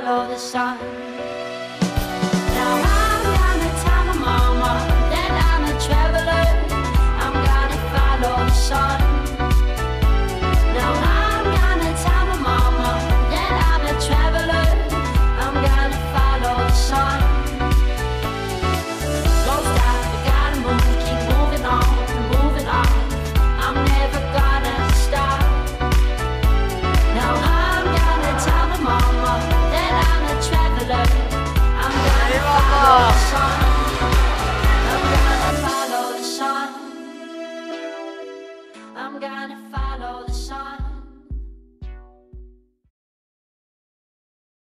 follow the sun. Now I'm gonna tell my mama that I'm a traveler. I'm gonna follow the sun. Now I'm gonna tell my mama that I'm a traveler. I'm gonna follow the sun. Don't stop, you gotta move, keep moving on, moving on. I'm never gonna stop. Now I'm gonna tell my mama that I'm a traveler. I'm gonna follow the sun. I'm gonna follow the sun. I'm gonna follow the sun.